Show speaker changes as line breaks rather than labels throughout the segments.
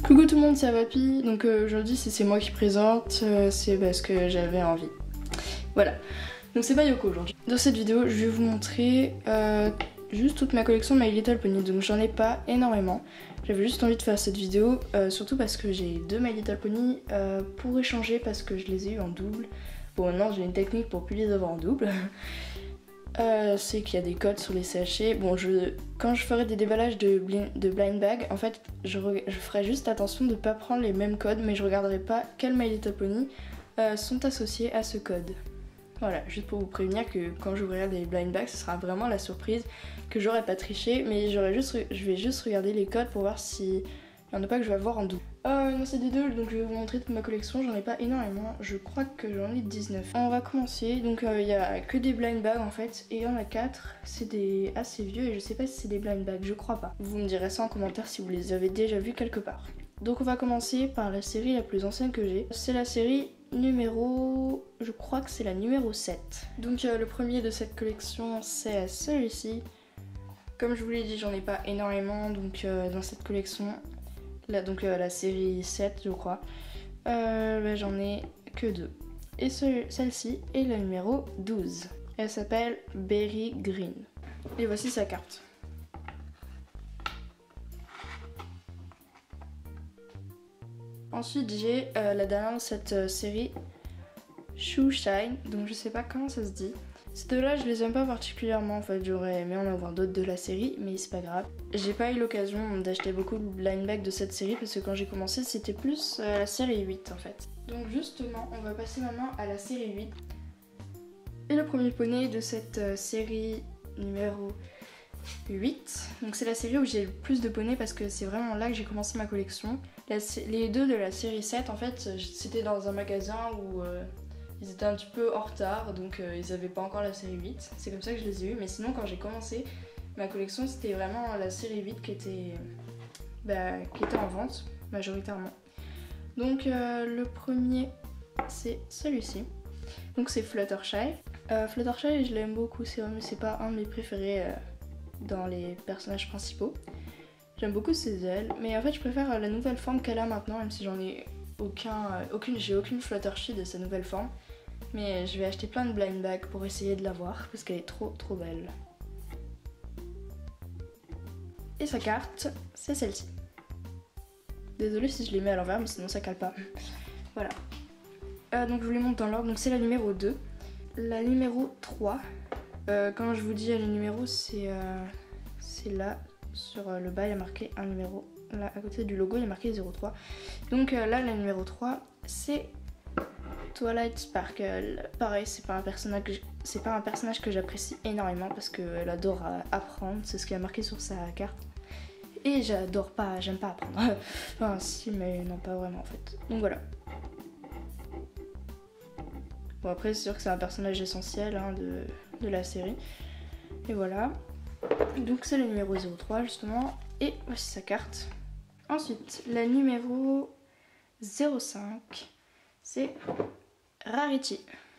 Coucou tout le monde, c'est Vapi. Donc aujourd'hui c'est moi qui présente, c'est parce que j'avais envie. Voilà, donc c'est pas Yoko aujourd'hui. Dans cette vidéo je vais vous montrer juste toute ma collection de My Little Pony. Donc j'en ai pas énormément. J'avais juste envie de faire cette vidéo, surtout parce que j'ai deux My Little Pony pour échanger parce que je les ai eu en double. Bon maintenant j'ai une technique pour plus les avoir en double. C'est qu'il y a des codes sur les CHC. Bon, quand je ferai des déballages de blind bag, en fait, je ferai juste attention de ne pas prendre les mêmes codes, mais je regarderai pas quels My Little Pony sont associés à ce code. Voilà, juste pour vous prévenir que quand j'ouvrirai des blind bags, ce sera vraiment la surprise, que j'aurai pas triché, mais je vais juste regarder les codes pour voir si il y en a pas que je vais avoir en double. Dans cette vidéo, donc je vais vous montrer toute ma collection, j'en ai pas énormément, je crois que j'en ai 19. On va commencer, donc il y a que des blind bags en fait, et il y en a 4, c'est des assez vieux et je sais pas si c'est des blind bags, je crois pas. Vous me direz ça en commentaire si vous les avez déjà vus quelque part. Donc on va commencer par la série la plus ancienne que j'ai, c'est la série numéro... je crois que c'est la numéro 7. Donc le premier de cette collection c'est celui-ci. Comme je vous l'ai dit, j'en ai pas énormément, donc dans cette collection... Là, donc la série 7 je crois, j'en ai que 2. Et celle-ci est la numéro 12. Elle s'appelle Berry Green. Et voici sa carte. Ensuite j'ai la dernière de cette série, Shoe Shine, donc je sais pas comment ça se dit. Ces deux-là, je les aime pas particulièrement en fait, j'aurais aimé en avoir d'autres de la série, mais c'est pas grave. J'ai pas eu l'occasion d'acheter beaucoup de blind bags de cette série parce que quand j'ai commencé, c'était plus la série 8 en fait. Donc justement, on va passer maintenant à la série 8. Et le premier poney de cette série numéro 8, donc c'est la série où j'ai le plus de poneys parce que c'est vraiment là que j'ai commencé ma collection. Les deux de la série 7, en fait, c'était dans un magasin où... ils étaient un petit peu en retard, donc ils avaient pas encore la série 8. C'est comme ça que je les ai eus. Mais sinon, quand j'ai commencé ma collection, c'était vraiment la série 8 qui était en vente, majoritairement. Donc le premier, c'est celui-ci. Donc c'est Fluttershy. Fluttershy, je l'aime beaucoup, c'est pas un de mes préférés dans les personnages principaux. J'aime beaucoup ses ailes, mais en fait je préfère la nouvelle forme qu'elle a maintenant, même si j'en ai j'ai aucune Fluttershy de sa nouvelle forme. Mais je vais acheter plein de blind bags pour essayer de la voir parce qu'elle est trop belle. Et sa carte, c'est celle-ci. Désolée si je les mets à l'envers, mais sinon ça cale pas. Voilà. Donc je vous les montre dans l'ordre. Donc c'est la numéro 2. La numéro 3. Quand je vous dis les numéros, c'est là. Sur le bas, il y a marqué un numéro. Là, à côté du logo, il y a marqué 03. Donc là, la numéro 3, c'est Twilight Sparkle. Pareil, c'est pas un personnage que j'apprécie énormément parce qu'elle adore apprendre, c'est ce qui a marqué sur sa carte. Et j'aime pas apprendre. Enfin si, mais non pas vraiment en fait. Donc voilà. Bon après c'est sûr que c'est un personnage essentiel hein, de la série. Et voilà. Donc c'est le numéro 03 justement. Et voici sa carte. Ensuite, la numéro 05, c'est Rarity.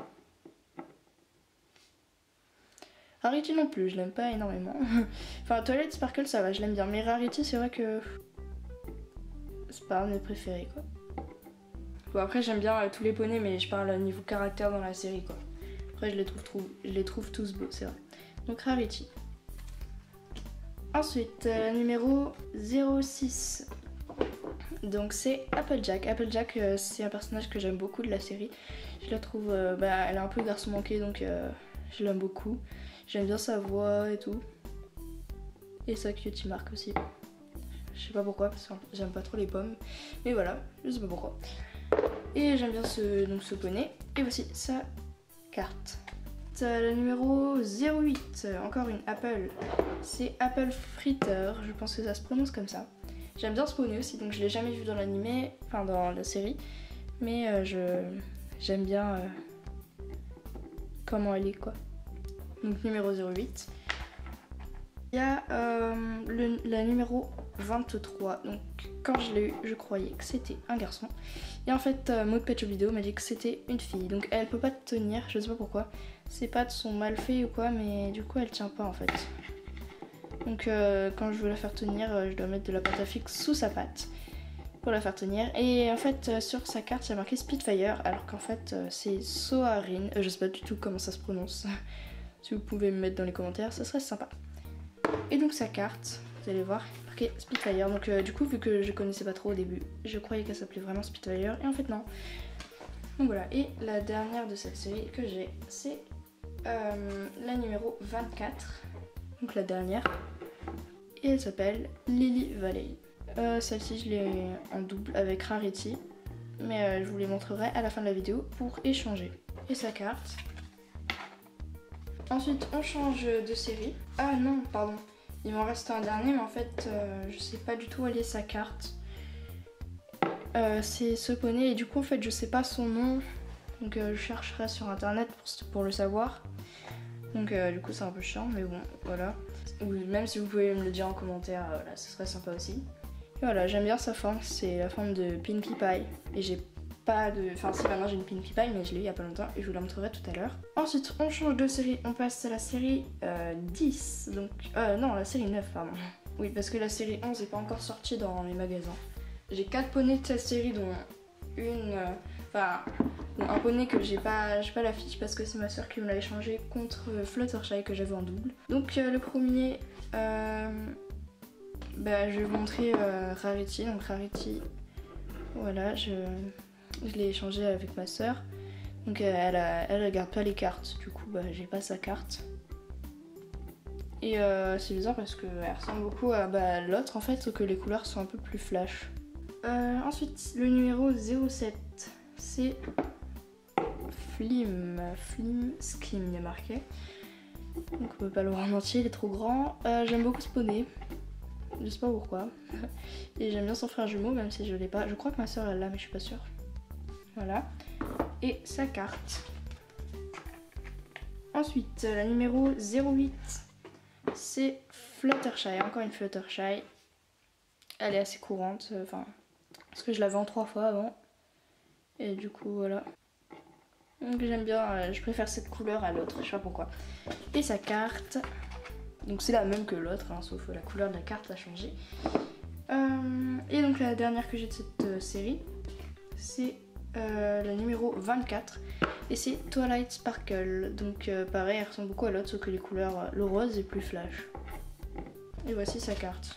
Rarity non plus, je l'aime pas énormément. Enfin, Twilight Sparkle ça va, je l'aime bien. Mais Rarity, c'est vrai que c'est pas un de mes préférés quoi. Bon, après, j'aime bien tous les poneys, mais je parle niveau caractère dans la série quoi. Après, je les trouve tous beaux, c'est vrai. Donc, Rarity. Ensuite, numéro 06. Donc c'est Applejack. Applejack c'est un personnage que j'aime beaucoup de la série. Je la trouve, elle est un peu garçon manqué donc je l'aime beaucoup. J'aime bien sa voix et tout. Et sa cutie mark aussi. Je sais pas pourquoi parce que j'aime pas trop les pommes. Mais voilà, je sais pas pourquoi. Et j'aime bien ce poney. Et voici sa carte. Le numéro 08, encore une Apple. C'est Apple Fritter, je pense que ça se prononce comme ça. J'aime bien ce poney aussi, donc je l'ai jamais vu dans l'animé, enfin dans la série. Mais j'aime bien comment elle est quoi. Donc numéro 08. Il y a la numéro 23. Donc quand je l'ai eu, je croyais que c'était un garçon. Et en fait, Maud Pet Shop Video m'a dit que c'était une fille. Donc elle peut pas tenir, je sais pas pourquoi. Ses pattes sont mal faites ou quoi, mais du coup elle tient pas en fait. Donc quand je veux la faire tenir, je dois mettre de la pâte à fixe sous sa patte. pour la faire tenir. Et en fait sur sa carte il y a marqué Spitfire alors qu'en fait c'est Soarin. Je sais pas du tout comment ça se prononce. Si vous pouvez me mettre dans les commentaires, ça serait sympa. Et donc sa carte, vous allez voir, marqué Spitfire. Donc du coup vu que je connaissais pas trop au début, je croyais qu'elle s'appelait vraiment Spitfire et en fait non. Donc voilà, et la dernière de cette série que j'ai, c'est la numéro 24, donc la dernière, et elle s'appelle Lily Valley. Celle-ci je l'ai en double avec Rarity, mais je vous les montrerai à la fin de la vidéo pour échanger. Et sa carte. Ensuite on change de série. Ah non, pardon, il m'en reste un dernier, mais en fait je sais pas du tout où elle est sa carte. C'est ce poney et du coup en fait je sais pas son nom, donc je chercherai sur internet pour le savoir. Donc du coup c'est un peu chiant mais bon voilà. Ou même si vous pouvez me le dire en commentaire, voilà, ce serait sympa aussi. Et voilà, j'aime bien sa forme, c'est la forme de Pinkie Pie. Et j'ai pas de... Enfin si maintenant j'ai une Pinkie Pie mais je l'ai eu il y a pas longtemps et je vous la montrerai tout à l'heure. Ensuite on change de série, on passe à la série 10. Donc non la série 9 pardon. Oui parce que la série 11 n'est pas encore sortie dans les magasins. J'ai 4 poneys de cette série dont une... un poney que j'ai pas la fiche parce que c'est ma soeur qui me l'a échangé contre Fluttershy que j'avais en double. Donc le premier, je vais vous montrer Rarity. Donc Rarity, voilà, je l'ai échangé avec ma soeur. Donc elle regarde pas les cartes, du coup j'ai pas sa carte. Et c'est bizarre parce qu'elle ressemble beaucoup à l'autre en fait, sauf que les couleurs sont un peu plus flash. Ensuite, le numéro 07, c'est Flim Skim, il est marqué. Donc on peut pas le voir en entier, il est trop grand. J'aime beaucoup ce poney, je sais pas pourquoi. Et j'aime bien son frère jumeau, même si je l'ai pas. Je crois que ma soeur elle l'a, mais je suis pas sûre. Voilà. Et sa carte. Ensuite, la numéro 08, c'est Fluttershy, encore une Fluttershy. Elle est assez courante, parce que je l'avais en 3 fois avant. Et du coup voilà. Donc j'aime bien, je préfère cette couleur à l'autre, je sais pas pourquoi. Et sa carte, donc c'est la même que l'autre, hein, sauf la couleur de la carte a changé. Et donc la dernière que j'ai de cette série, c'est la numéro 24. Et c'est Twilight Sparkle. Donc pareil, elle ressemble beaucoup à l'autre, sauf que les couleurs, le rose est plus flash. Et voici sa carte.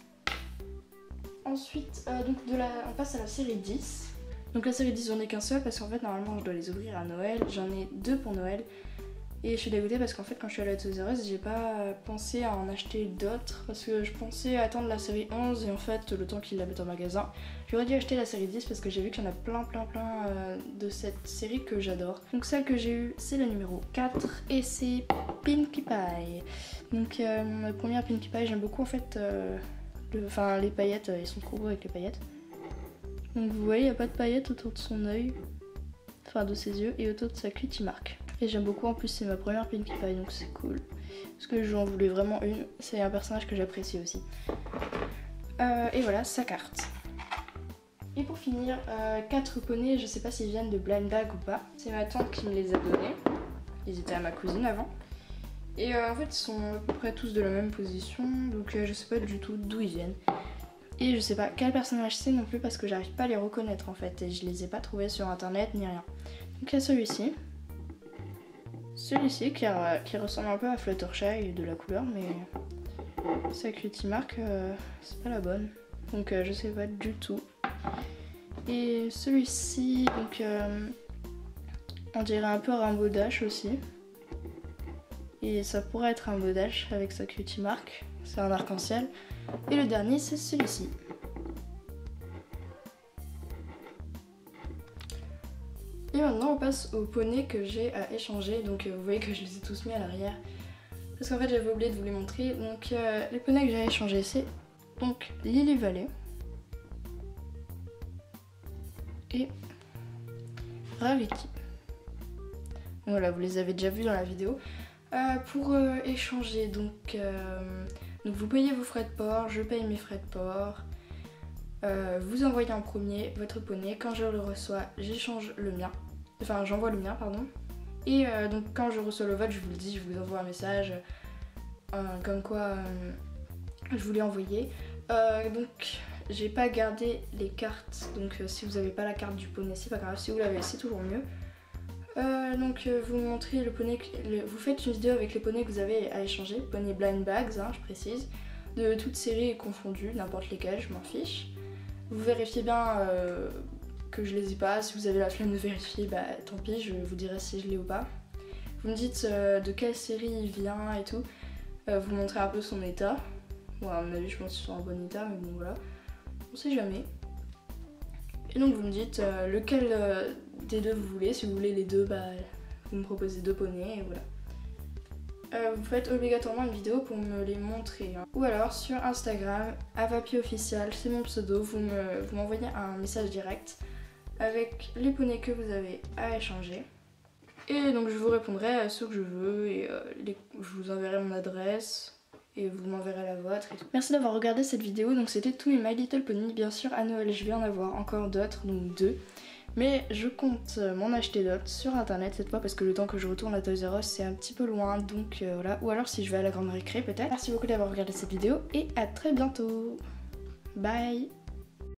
Ensuite, on passe à la série 10. Donc la série 10, j'en ai qu'un seul parce qu'en fait normalement je dois les ouvrir à Noël. J'en ai 2 pour Noël. Et je suis dégoûtée parce qu'en fait quand je suis allée à Toys R Us, j'ai pas pensé à en acheter d'autres. Parce que je pensais attendre la série 11 et en fait le temps qu'ils la mettent en magasin. J'aurais dû acheter la série 10 parce que j'ai vu qu'il y en a plein de cette série que j'adore. Donc celle que j'ai eue c'est la numéro 4 et c'est Pinkie Pie. Donc ma première Pinkie Pie, j'aime beaucoup en fait... les paillettes, ils sont trop beaux avec les paillettes. Donc vous voyez, il n'y a pas de paillettes autour de son œil, enfin de ses yeux, et autour de sa cutie marque. Et j'aime beaucoup, en plus c'est ma première Pinkie Pie, donc c'est cool. Parce que j'en voulais vraiment une, c'est un personnage que j'apprécie aussi. Et voilà, sa carte. Et pour finir, 4 poneys, je sais pas s'ils viennent de Blind Bag ou pas. C'est ma tante qui me les a donnés. Ils étaient à ma cousine avant. Et en fait ils sont à peu près tous de la même position, donc je sais pas du tout d'où ils viennent. Et je sais pas quel personnage c'est non plus parce que j'arrive pas à les reconnaître en fait et je les ai pas trouvés sur internet ni rien. Donc il y a celui-ci. Celui-ci qui ressemble un peu à Fluttershy de la couleur mais sa cutie marque c'est pas la bonne. Donc je sais pas du tout. Et celui-ci, donc on dirait un peu Rainbow Dash aussi. Et ça pourrait être un beau dash avec sa cutie marque, c'est un arc-en-ciel. Et le dernier c'est celui-ci. Et maintenant on passe au poney que j'ai à échanger, donc vous voyez que je les ai tous mis à l'arrière. Parce qu'en fait j'avais oublié de vous les montrer, donc les poneys que j'ai à échanger c'est donc Lily Valley et Rarity. Voilà, vous les avez déjà vus dans la vidéo. Pour échanger, donc vous payez vos frais de port, je paye mes frais de port. Vous envoyez en premier votre poney, quand je le reçois, j'échange le mien. Enfin, j'envoie le mien, pardon. Et donc quand je reçois le vote, je vous le dis, je vous envoie un message comme quoi je vous l'ai envoyé. Donc j'ai pas gardé les cartes, donc si vous avez pas la carte du poney c'est pas grave, si vous l'avez c'est toujours mieux. Vous montrez le poney, vous faites une vidéo avec les poneys que vous avez à échanger, poney blind bags hein, je précise, de toutes séries confondues, n'importe lesquelles, je m'en fiche. Vous vérifiez bien que je les ai pas, si vous avez la flemme de vérifier, bah tant pis, je vous dirai si je l'ai ou pas. Vous me dites de quelle série il vient et tout, vous montrez un peu son état. Bon à mon avis je pense qu'ils sont en bon état, mais bon voilà, on sait jamais. Et donc vous me dites lequel des deux vous voulez, si vous voulez les deux, bah vous me proposez 2 poneys et voilà. Vous faites obligatoirement une vidéo pour me les montrer. Hein. Ou alors sur Instagram, avapiofficial, c'est mon pseudo, vous m'envoyez un message direct avec les poneys que vous avez à échanger. Et donc je vous répondrai à ceux que je veux et je vous enverrai mon adresse. Et vous m'enverrez la vôtre et tout. Merci d'avoir regardé cette vidéo, donc c'était tous mes My Little Pony. Bien sûr à Noël je vais en avoir encore d'autres, donc 2. Mais je compte m'en acheter d'autres sur internet cette fois parce que le temps que je retourne à Toys R Us c'est un petit peu loin, donc voilà. Ou alors si je vais à la grande récré peut-être. Merci beaucoup d'avoir regardé cette vidéo et à très bientôt. Bye.